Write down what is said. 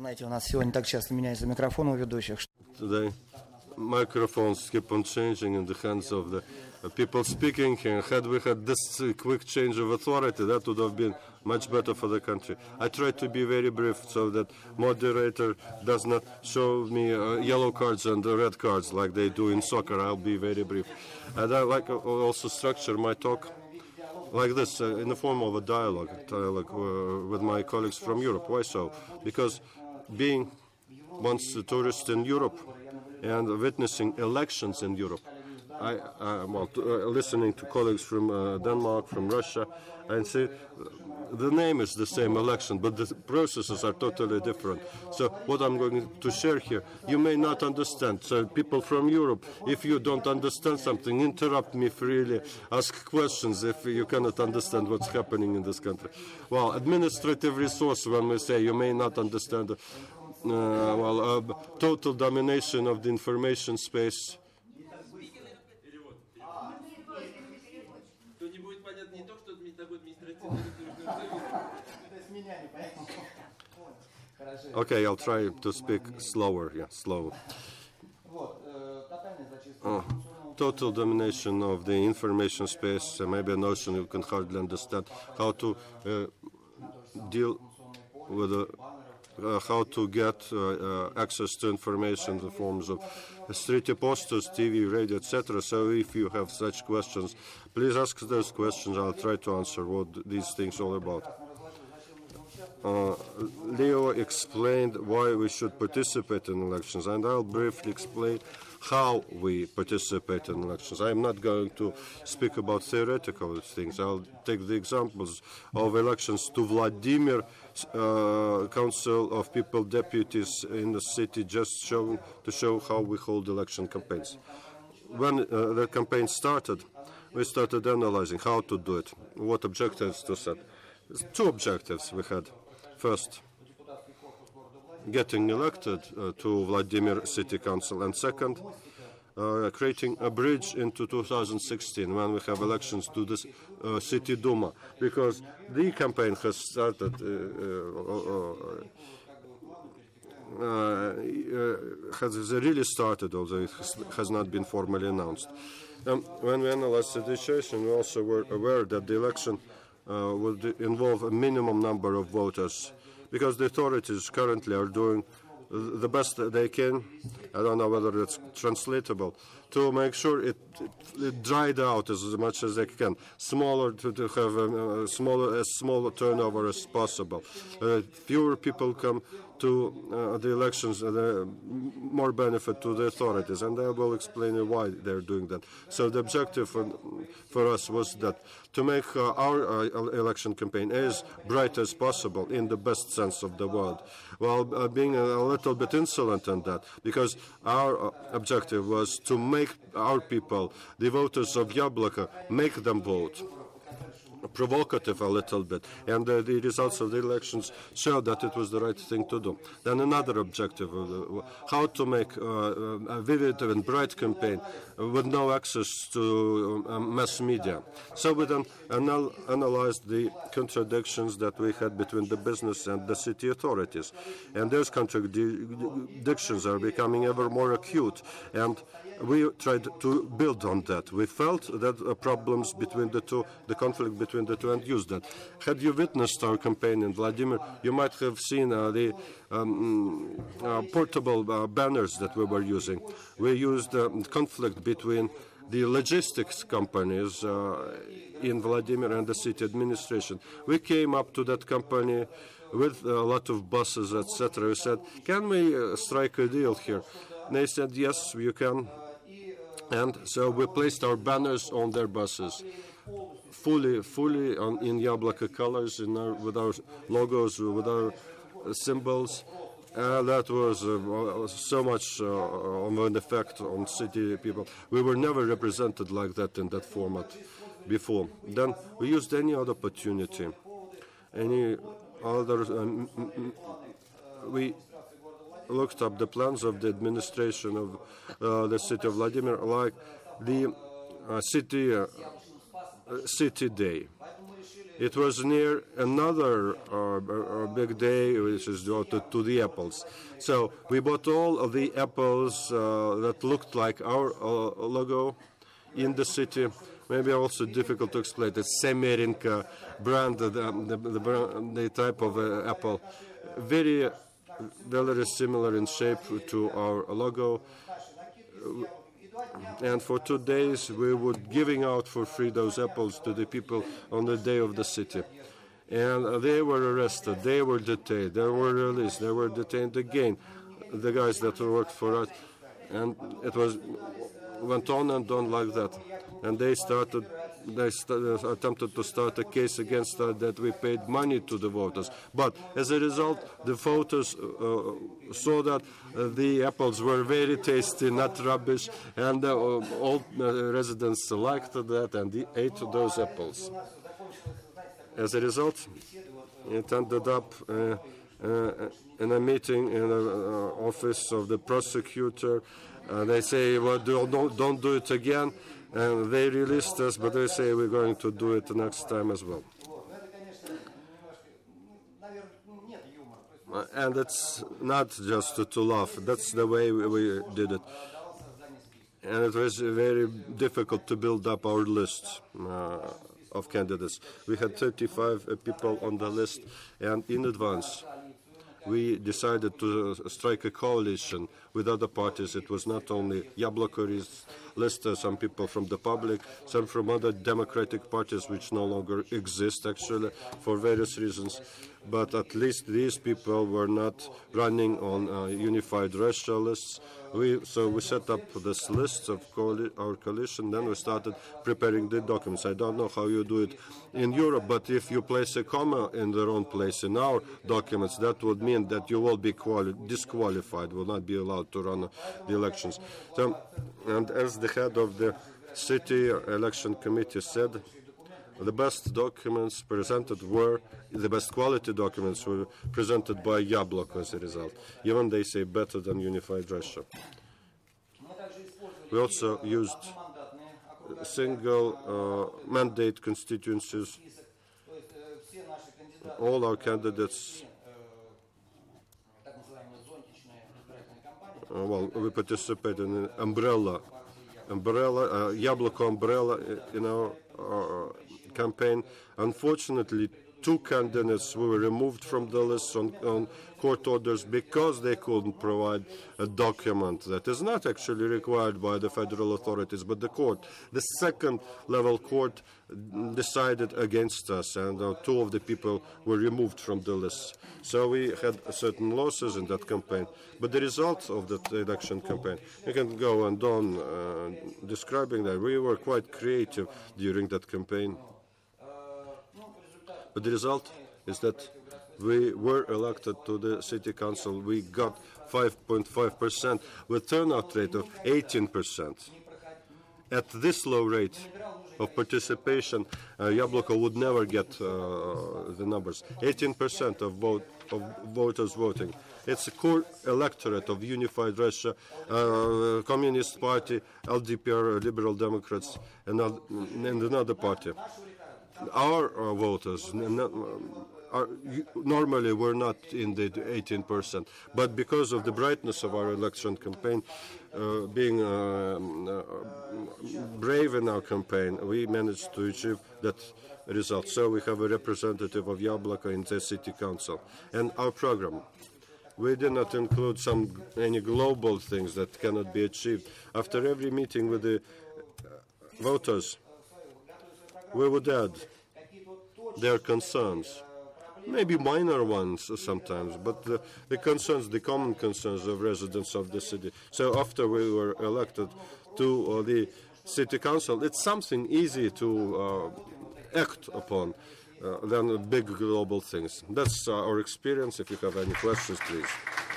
Знаете, у нас сегодня так часто меняется микрофон у ведущих. Today, microphones keep on changing in the hands of the people speaking, and had we had this quick change of authority, that would have been much better for the country. I try to be very brief so that moderator does not show me yellow cards and red cards like they do in soccer. I'll be very brief. And I like also structure my talk like this, in the form of a dialogue with my colleagues from Europe. Why so? Because being once a tourist in Europe and witnessing elections in Europe, listening to colleagues from Denmark, from Russia, and say the name is the same, election, but the processes are totally different. So what I'm going to share here, you may not understand. So people from Europe, if you don't understand something, interrupt me freely, ask questions if you cannot understand what's happening in this country. Well, administrative resource, when we say you may not understand, total domination of the information space. Okay, I'll try to speak slower. Yeah, slow. Total domination of the information space, maybe a notion you can hardly understand how to deal with how to get access to information in the forms of street posters, TV, radio, etc. So if you have such questions, please ask those questions. I'll try to answer what these things are all about. Leo explained why we should participate in elections, and I'll briefly explain how we participate in elections. I'm not going to speak about theoretical things. I'll take the examples of elections to Vladimir, Council of People Deputies in the city, just to show how we hold election campaigns. When the campaign started, we started analyzing how to do it, what objectives to set. Two objectives we had. First, getting elected to Vladimir City Council, and second, creating a bridge into 2016 when we have elections to this City Duma, because the campaign has started, has really started, although it has not been formally announced. When we analyzed the situation, we also were aware that the election would involve a minimum number of voters, because the authorities currently are doing the best that they can. I don't know whether it's translatable, to make sure it dried out as much as they can, smaller to have a smaller turnover as possible. Fewer people come to the elections, more benefit to the authorities, and I will explain why they're doing that. So the objective for us was that to make our election campaign as bright as possible in the best sense of the word, while being a little bit insolent in that, because our objective was to make our people, the voters of Yabloko, make them vote. Provocative a little bit, and the results of the elections show that it was the right thing to do. Then another objective, how to make a vivid and bright campaign with no access to mass media. So we then analyzed the contradictions that we had between the business and the city authorities, and those contradictions are becoming ever more acute, and we tried to build on that. We felt that problems between the two, the conflict between the two, and used that. Had you witnessed our campaign in Vladimir, you might have seen the portable banners that we were using. We used conflict between the logistics companies in Vladimir and the city administration. We came up to that company with a lot of buses, etc. We said, can we strike a deal here? And they said, yes, you can. And so we placed our banners on their buses, fully in Yabloko colors, with our logos, with our symbols. That was so much of an effect on city people. We were never represented like that in that format before. Then we used any other opportunity, any other. We looked up the plans of the administration of the city of Vladimir, like the city day. It was near another big day, which is devoted to the apples. So we bought all of the apples that looked like our logo in the city. Maybe also difficult to explain. It's Semerinka brand, the type of apple, very similar in shape to our logo. And for 2 days we were giving out for free those apples to the people on the day of the city. And they were arrested, they were detained, they were released, they were detained again, the guys that worked for us. And it went on and on like that. And they attempted to start a case against us that we paid money to the voters. But as a result, the voters saw that the apples were very tasty, not rubbish, and all residents liked that and they ate those apples. As a result, it ended up in a meeting in the office of the prosecutor. They say, well, don't do it again. And they released us, but they say we're going to do it next time as well. And it's not just to laugh. That's the way we did it. And it was very difficult to build up our list of candidates. We had 35 people on the list, and in advance we decided to strike a coalition with other parties. It was not only Yabloko list, some people from the public, some from other democratic parties which no longer exist actually for various reasons. But at least these people were not running on unified Russia lists. So we set up this list of our coalition, then we started preparing the documents. I don't know how you do it in Europe, but if you place a comma in the wrong place in our documents, that would mean that you will be disqualified, will not be allowed to run the elections. So, and as the head of the city election committee said, the best documents presented were, the best quality documents were presented by Yabloko as a result. Even they say better than unified Russia. We also used single mandate constituencies. All our candidates, well, we participated in an umbrella, Yabloko umbrella in our campaign. Unfortunately, 2 candidates were removed from the list on court orders because they couldn't provide a document that is not actually required by the federal authorities, but the court. The second level court decided against us, and 2 of the people were removed from the list. So we had certain losses in that campaign. But the result of that election campaign, you can go on describing that. We were quite creative during that campaign. But the result is that we were elected to the city council. We got 5.5% with turnout rate of 18%. At this low rate of participation, Yabloko would never get the numbers. 18% of voters voting. It's a core electorate of Unified Russia, Communist Party, LDPR, Liberal Democrats, and another party. Our voters normally were not in the 18%, but because of the brightness of our election campaign, being brave in our campaign, we managed to achieve that result. So we have a representative of Yabloko in the city council. And our program, we did not include any global things that cannot be achieved. After every meeting with the voters, we would add their concerns, maybe minor ones sometimes, but the concerns, the common concerns of residents of the city. So after we were elected to the city council, it's something easy to act upon than big global things. That's our experience. If you have any questions, please.